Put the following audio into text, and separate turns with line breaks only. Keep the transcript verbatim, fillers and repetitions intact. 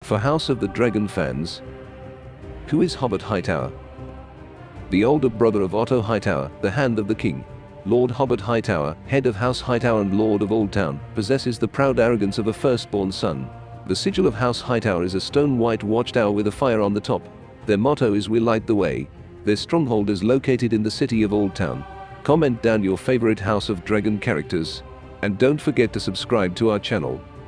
For House of the Dragon fans, who is Hobert Hightower? The older brother of Otto Hightower, the Hand of the King, Lord Hobert Hightower, head of House Hightower and Lord of Oldtown, possesses the proud arrogance of a firstborn son. The sigil of House Hightower is a stone-white watchtower with a fire on the top. Their motto is "We light the way." Their stronghold is located in the city of Oldtown. Comment down your favorite House of Dragon characters. And don't forget to subscribe to our channel.